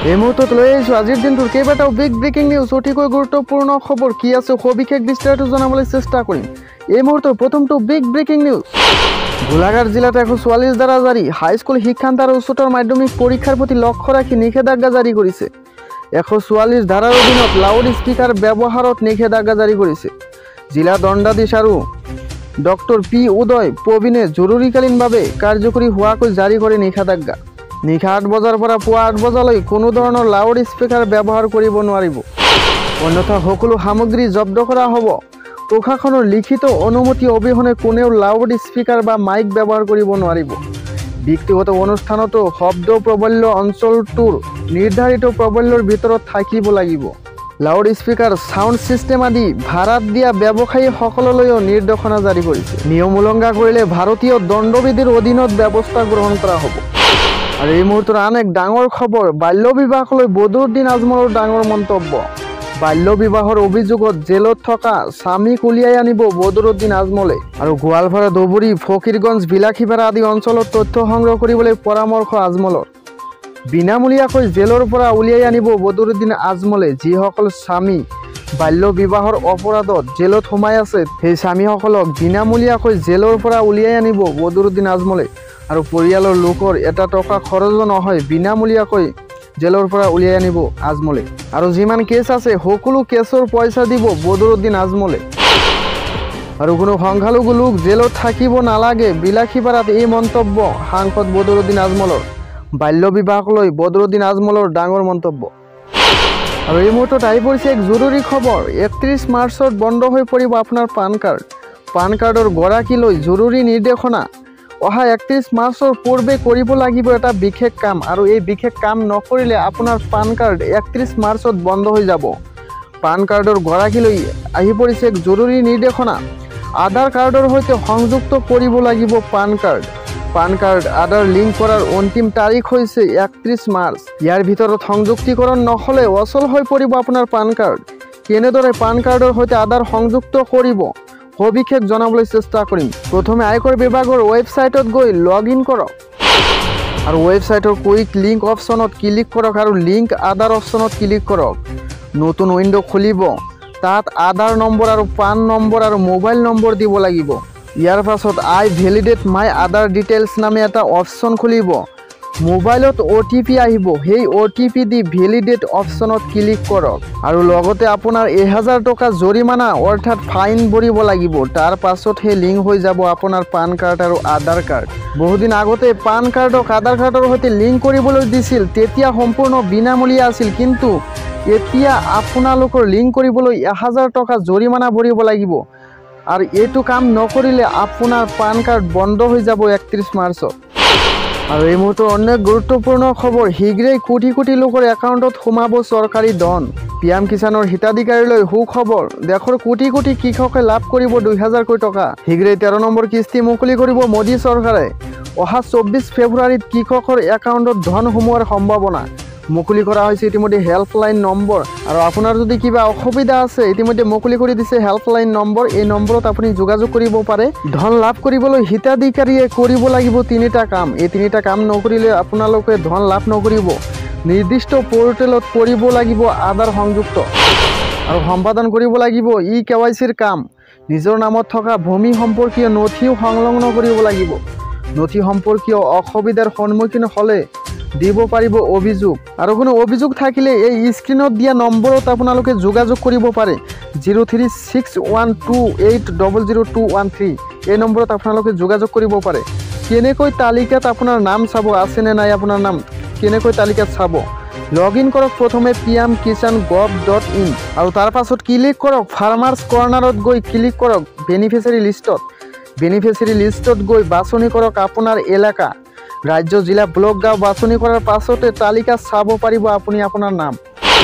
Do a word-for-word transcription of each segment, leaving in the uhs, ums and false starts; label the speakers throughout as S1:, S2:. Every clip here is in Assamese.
S1: এই মুহূৰ্তত লৈ আহিছোঁ আজিৰ দিনটোৰ কেইবাটাও বিগ ব্ৰেকিং নিউজ অতিকৈ গুৰুত্বপূৰ্ণ খবৰ কি আছে সবিশেষ বিস্তাৰিত জনাবলৈ চেষ্টা কৰিম। এই মুহূৰ্তৰ প্ৰথমটো বিগ ব্ৰেকিং নিউজ। গোলাঘাট জিলাত এশ চুৱাল্লিছ ধাৰা জাৰি হাইস্কুল শিক্ষান্ত আৰু উচ্চতৰ মাধ্যমিক পৰীক্ষাৰ প্ৰতি লক্ষ্য ৰাখি নিষেধাজ্ঞা জাৰি কৰিছে। এশ চুৱাল্লিছ ধাৰাৰ অধীনত লাউড স্পিকাৰ ব্যৱহাৰত নিষেধাজ্ঞা জাৰি কৰিছে। জিলা দণ্ডাধীশ আৰু ডক্টৰ পি উদয় প্ৰবীণে জৰুৰীকালীনভাৱে কাৰ্যকৰী হোৱাকৈ জাৰি কৰে নিষেধাজ্ঞা। নিশা আঠ বজাৰ পৰা পুৱা আঠ বজালৈ কোনো ধৰণৰ লাউড স্পিকাৰ ব্যৱহাৰ কৰিব নোৱাৰিব, অন্যথা সকলো সামগ্ৰী জব্দ কৰা হ'ব। প্ৰশাসনৰ লিখিত অনুমতি অবিহনে কোনেও লাউড স্পিকাৰ বা মাইক ব্যৱহাৰ কৰিব নোৱাৰিব। ব্যক্তিগত অনুষ্ঠানতো শব্দ প্ৰবল্য অঞ্চলটোৰ নিৰ্ধাৰিত প্ৰবল্যৰ ভিতৰত থাকিব লাগিব। লাউড স্পিকাৰ সাউণ্ড ছিষ্টেম আদি ভাড়াত দিয়া ব্যৱসায়ীসকললৈও নিৰ্দেশনা জাৰি কৰিছে। নিয়ম উলংঘা কৰিলে ভাৰতীয় দণ্ডবিধিৰ অধীনত ব্যৱস্থা গ্ৰহণ কৰা হ'ব। আৰু এই মুহূৰ্তৰ আন এক ডাঙৰ খবৰ, বাল্য বিবাহলৈ বদৰুদ্দিন আজমলৰ ডাঙৰ মন্তব্য। বাল্য বিবাহৰ অভিযোগত জেলত থকা স্বামীক উলিয়াই আনিব বদৰুদ্দিন আজমলে। আৰু গোৱালপাৰা ধুবুৰী ফকীৰগঞ্জ বিলাসীপাৰা আদি অঞ্চলত তথ্য সংগ্ৰহ কৰিবলৈ পৰামৰ্শ আজমলৰ। বিনামূলীয়াকৈ জেলৰ পৰা উলিয়াই আনিব বদৰুদ্দিন আজমলে। যিসকল স্বামী বাল্য বিবাহৰ অপৰাধত জেলত সোমাই আছে সেই স্বামীসকলক বিনামূলীয়াকৈ জেলৰ পৰা উলিয়াই আনিব বদৰুদ্দিন আজমলে। আৰু পৰিয়ালৰ লোকৰ এটা টকা খৰচ নহয়, বিনামূলীয়াকৈ জেলৰ পৰা উলিয়াই আনিব আজমলে। আৰু যিমান কেছ আছে সকলো কেছৰ পইচা দিব বদৰুদ্দিন আজমলে। আৰু কোনো সংখ্যালঘু লোক জেলত থাকিব নালাগে, বিলাসীপাৰাত এই মন্তব্য সাংসদ বদৰুদ্দিন আজমলৰ। বাল্য বিবাহলৈ বদৰুদ্দিন আজমলৰ ডাঙৰ মন্তব্য। আৰু এই মুহূৰ্তত আহি পৰিছে এক জৰুৰী খবৰ, একত্ৰিছ মাৰ্চত বন্ধ হৈ পৰিব আপোনাৰ পান কাৰ্ড। পান কাৰ্ডৰ গৰাকীলৈ জৰুৰী নিৰ্দেশনা। অহা একত্ৰিছ মাৰ্চৰ পূৰ্বে কৰিব লাগিব এটা বিশেষ কাম, আৰু এই বিশেষ কাম নকৰিলে আপোনাৰ পান কাৰ্ড একত্ৰিছ মাৰ্চত বন্ধ হৈ যাব। পান কাৰ্ডৰ গৰাকীলৈ আহি পৰিছে এক জৰুৰী নিৰ্দেশনা। আধাৰ কাৰ্ডৰ সৈতে সংযুক্ত কৰিব লাগিব PAN card. PAN card Aadhaar link কৰাৰ অন্তিম তাৰিখ হৈছে একত্ৰিছ মাৰ্চ। ইয়াৰ ভিতৰত সংযুক্তিকৰণ নহ'লে অচল হৈ পৰিব আপোনাৰ পান কাৰ্ড। কেনেদৰে পান কাৰ্ডৰ সৈতে আধাৰ সংযুক্ত কৰিব সবিশেষ জনাবলৈ চেষ্টা কৰিম। প্ৰথমে আয়কৰ বিভাগৰ ৱেবছাইটত গৈ লগ ইন কৰক, আৰু ৱেবছাইটৰ কুইক লিংক অপশ্যনত ক্লিক কৰক আৰু লিংক আধাৰ অপশ্যনত ক্লিক কৰক। নতুন উইণ্ড' খুলিব, তাত আধাৰ নম্বৰ আৰু পান নম্বৰ আৰু মোবাইল নম্বৰ দিব লাগিব। ইয়াৰ পাছত আই ভেলিডেট মাই আধাৰ ডিটেইলছ নামে এটা অপশ্যন খুলিব। মোবাইলত অ' টি পি আহিব, সেই অ' টি পি দি ভেলিডেট অপশ্যনত ক্লিক কৰক। আৰু লগতে আপোনাৰ এহেজাৰ টকা জৰিমনা অৰ্থাৎ ফাইন ভৰিব লাগিব। তাৰ পাছতহে লিংক হৈ যাব আপোনাৰ পান কাৰ্ড আৰু আধাৰ কাৰ্ড। বহুদিন আগতে পান কাৰ্ডক আধাৰ কাৰ্ডৰ সৈতে লিংক কৰিবলৈ দিছিল, তেতিয়া সম্পূৰ্ণ বিনামূলীয়া আছিল, কিন্তু এতিয়া আপোনালোকৰ লিংক কৰিবলৈ এহেজাৰ টকা জৰিমনা ভৰিব লাগিব। আৰু এইটো কাম নকৰিলে আপোনাৰ পান কাৰ্ড বন্ধ হৈ যাব একত্ৰিছ মাৰ্চত। আৰু এই মুহূৰ্তৰ অন্য গুৰুত্বপূৰ্ণ খবৰ, শীঘ্ৰেই কোটি কোটি লোকৰ একাউণ্টত সোমাব চৰকাৰী ধন। পি এম কিষাণৰ হিতাধিকাৰীলৈ সুখবৰ, দেশৰ কোটি কোটি কৃষকে লাভ কৰিব দুই হাজাৰকৈ টকা। শীঘ্ৰেই তেৰ নম্বৰ কিস্তি মুকলি কৰিব মোদী চৰকাৰে। অহা চৌব্বিছ ফেব্ৰুৱাৰীত কৃষকৰ একাউণ্টত ধন সোমোৱাৰ সম্ভাৱনা। মুকলি কৰা হৈছে ইতিমধ্যে হেল্পলাইন নম্বৰ। আৰু আপোনাৰ যদি কিবা অসুবিধা আছে ইতিমধ্যে মুকলি কৰি দিছে হেল্পলাইন নম্বৰ। এই নম্বৰত আপুনি যোগাযোগ কৰিব পাৰে। ধন লাভ কৰিবলৈ হিতাধিকাৰীয়ে কৰিব লাগিব তিনিটা কাম। এই তিনিটা কাম নকৰিলে আপোনালোকে ধন লাভ নকৰিব। নিৰ্দিষ্ট পৰ্টেলত কৰিব লাগিব আধাৰ সংযুক্ত, আৰু সম্পাদন কৰিব লাগিব ই কে ৱাই চিৰ কাম। নিজৰ নামত থকা ভূমি সম্পৰ্কীয় নথিও সংলগ্ন কৰিব লাগিব। নথি সম্পৰ্কীয় অসুবিধাৰ সন্মুখীন হ'লে দিব পাৰিব অভিযোগ। আৰু কোনো অভিযোগ থাকিলে এই স্ক্ৰীণত দিয়া নম্বৰত আপোনালোকে যোগাযোগ কৰিব পাৰে, zero' three six one two eight double zero' two one three. এই নম্বৰত আপোনালোকে যোগাযোগ কৰিব পাৰে। কেনেকৈ তালিকাত আপোনাৰ নাম চাব, আছেনে নাই আপোনাৰ নাম, কেনেকৈ তালিকাত চাব, লগ ইন কৰক প্ৰথমে P M Kisan gov dot in. আৰু তাৰ পাছত ক্লিক কৰক ফাৰ্মাৰ্ছ কৰ্ণাৰত গৈ ক্লিক কৰক বেনিফিচিয়াৰী লিষ্টত। বেনিফিচিয়াৰী লিষ্টত গৈ বাছনি কৰক আপোনাৰ এলেকা, ৰাজ্য, জিলা, ব্লক, গাঁও বাছনি কৰাৰ পাছতে তালিকা চাব পাৰিব আপুনি আপোনাৰ নাম।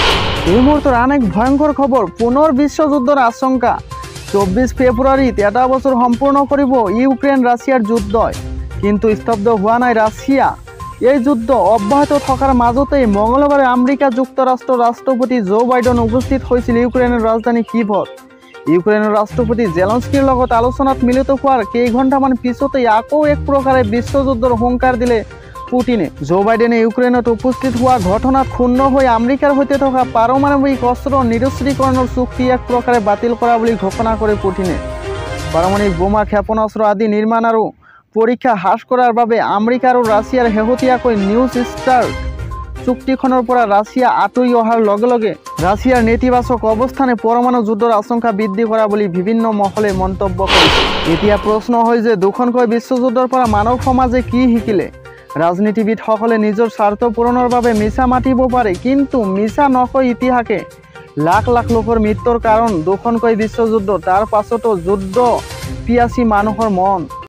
S1: এই মুহূৰ্তৰ আন এক ভয়ংকৰ খবৰ, পুনৰ বিশ্বযুদ্ধৰ আশংকা। চৌব্বিছ ফেব্ৰুৱাৰীত এটা বছৰ সম্পূৰ্ণ কৰিব ইউক্ৰেইন ৰাছিয়াৰ যুদ্ধই, কিন্তু স্তব্ধ হোৱা নাই ৰাছিয়া। এই যুদ্ধ অব্যাহত থকাৰ মাজতেই মঙলবাৰে আমেৰিকা যুক্তৰাষ্ট্ৰৰ ৰাষ্ট্ৰপতি জো বাইডেন উপস্থিত হৈছিল ইউক্ৰেইনৰ ৰাজধানী কিভত। ইউক্ৰেইনৰ ৰাষ্ট্ৰপতি জেলেনস্কিৰ লগত আলোচনাত মিলিত হোৱাৰ কেইঘণ্টামান পিছতেই আকৌ এক প্ৰকাৰে বিশ্বযুদ্ধৰ হুংকাৰ দিলে পুটিনে। জো বাইডেনে ইউক্ৰেইনত উপস্থিত হোৱা ঘটনাত ক্ষুণ্ণ হৈ আমেৰিকাৰ সৈতে থকা পাৰমাণৱিক অস্ত্ৰ নিৰস্ত্ৰীকৰণৰ চুক্তি এক প্ৰকাৰে বাতিল কৰা বুলি ঘোষণা কৰে পুটিনে। পাৰমাণৱিক বোমা ক্ষেপণাস্ত্ৰ আদি নিৰ্মাণ আৰু পৰীক্ষা হ্ৰাস কৰাৰ বাবে আমেৰিকা আৰু ৰাছিয়াৰ শেহতীয়াকৈ নিউজ ষ্টাৰ্ট চুক্তিখনৰ পৰা ৰাছিয়া আঁতৰি অহাৰ লগে লগে ৰাছিয়াৰ নেতিবাচক অৱস্থানে পৰমাণু যুদ্ধৰ আশংকা বৃদ্ধি কৰা বুলি বিভিন্ন মহলে মন্তব্য কৰিছে। এতিয়া প্ৰশ্ন হয় যে দুখনকৈ বিশ্বযুদ্ধৰ পৰা মানৱ সমাজে কি শিকিলে? ৰাজনীতিবিদসকলে নিজৰ স্বাৰ্থ পূৰণৰ বাবে মিছা মাতিব পাৰে, কিন্তু মিছা নকয় ইতিহাসে লাখ লাখ লোকৰ মৃত্যুৰ কাৰণ দুখনকৈ বিশ্বযুদ্ধ, তাৰ পাছতো যুদ্ধ পিয়াসী মানুহৰ মন।